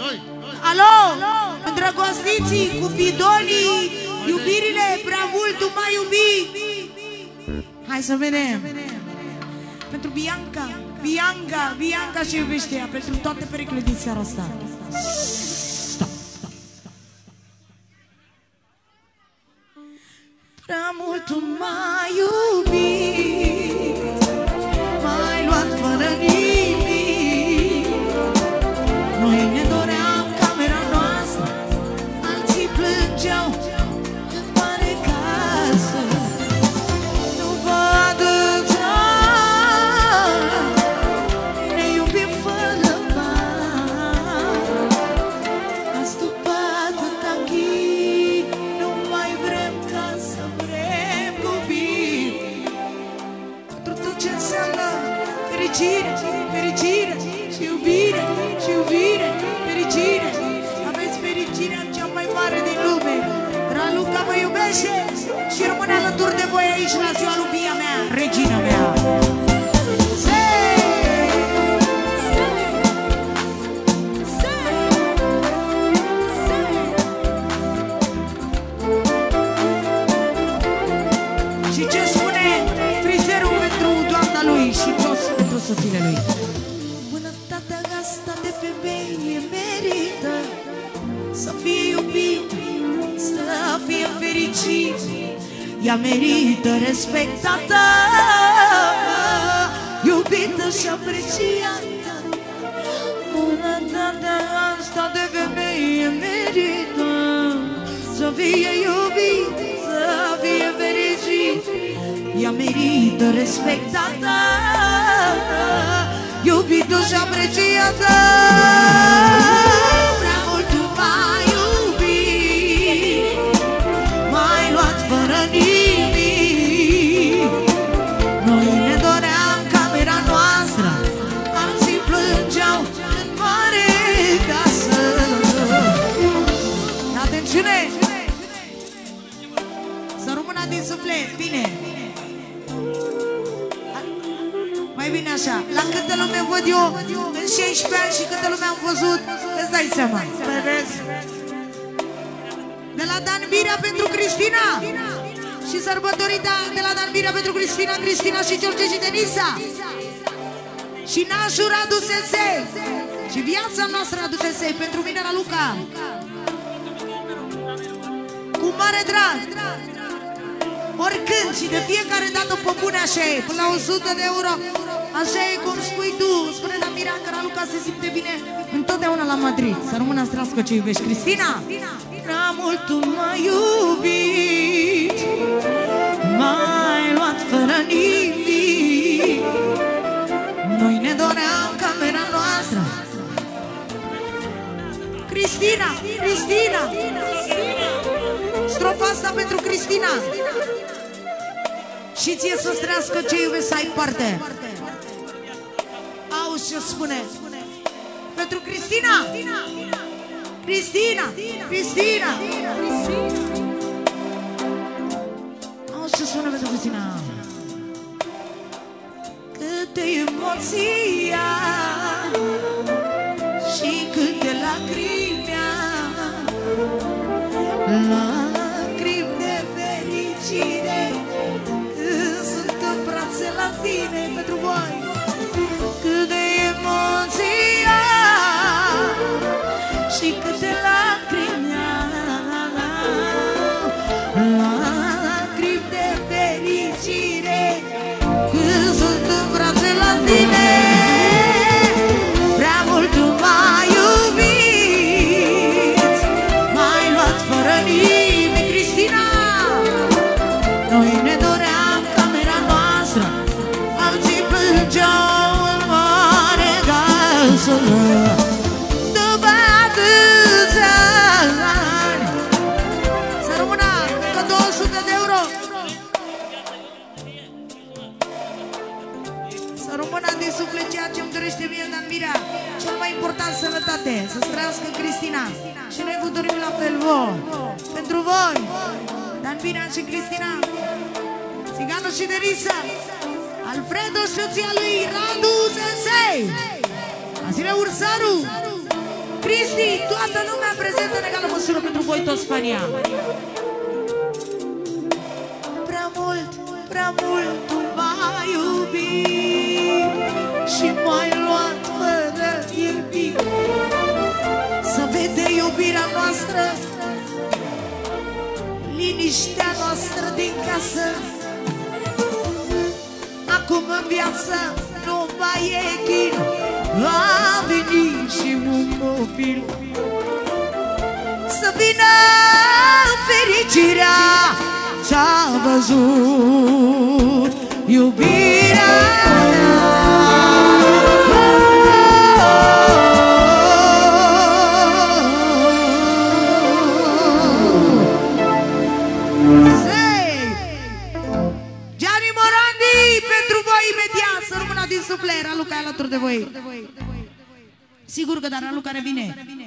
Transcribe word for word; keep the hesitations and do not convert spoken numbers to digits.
Alo, îndrăgostiții, cupidonii, iubirile, prea mult tu m-ai iubit. Hai să vedem. Pentru Bianca, Bianca, Bianca și iubește ea, pentru toate perechile din seara asta. Stop. Prea mult tu m-ai iubit, m-ai luat fără nimic. Noi ne doream camera noastră, alții plângeau în mare casă. Nu vă atâta, ne iubim fără bani. Azi după atâta chip, nu mai vrem ca să vrem copii. Pentru tot ce înseamnă fericire, fericire și iubire, și iubire, fericire. Aveți fericirea cea mai mare din lume. Raluca vă iubește și rămâne alături de voi aici la ziua lui Bia mea, regina mea. Și ce spune frizerul pentru doamna lui și toți pentru soțile lui? Bunătatea asta de femeie merită să fie iubit, să fie fericit. Ea merită respectată, iubită și apreciată. Bunătatea asta de femeie merită să fie iubit, să fie fericit. Ea merită respectată, iubită și apreciată. Prea mult tu m-ai iubit, m-ai luat fără nimic. Noi ne doream camera noastră, alții plângeau în mare casă. Atențiune! Să rămână din suflet, bine! Mai bine așa, la câtă lume văd eu în șaisprezece ani și câtă lume am văzut, îți dai seama. Vezi? De la Dan Birea pentru Cristina și sărbătorita de la Dan Birea pentru Cristina, Cristina și George și Denisa și nașul Radu Sesei și viața noastră Radu Sesei pentru mine la Luca cu mare drag. Oricând și de fiecare dată pe bune așa e, până la o sută de euro. Așa e cum spui tu, spune Damira că Raluca se simte bine întotdeauna la Madrid. Să rămână strească ce iubești. Cristina! Prea mult tu m-ai iubit, m-ai luat fără nimic. Noi ne doream camera noastră. Cristina! Cristina! Strofa asta pentru Cristina. Și ție să strească ce iubești să ai parte. Auzi ce spune pentru Cristina. Cristina. Cristina. Auzi ce spune pentru Cristina. Câte emoții și câte lacrimi, lacrimi de fericire. Sunt în brațe la tine pentru voi. Cât de emoții și câte lacrimi, lacrimi de fericire. Când sunt în brațe la tine. Prea mult tu m-ai iubit, m-ai luat fără nimic. Cristina! Noi ne doream camera noastră, alții plângeau în mare casă. După atâția ani. Să rămână încă două sute de euro. Să rămână din suflet ceea ce-mi dorește mie Dan Birea. Cel mai important, sănătate. Să-ți trăiască Cristina. Și noi vă dorim la fel voi. Pentru voi Dan Birea și Cristina, Țiganu și Denisa, Alfredo și soția lui Radu Sesei, Azile Ursaru, Cristi, toată lumea prezentă în egală măsură pentru voi toți fania. Prea mult, prea mult tu m-ai iubit și m-ai luat fără iubire. Să vede iubirea noastră, liniștea noastră din casă. Acum în viață nu mai e chin, va veni și un copil. Să vină fericirea, ți-a văzut iubirea mea. Suflet, Raluca e alături de voi. Sigur că dar Raluca revine.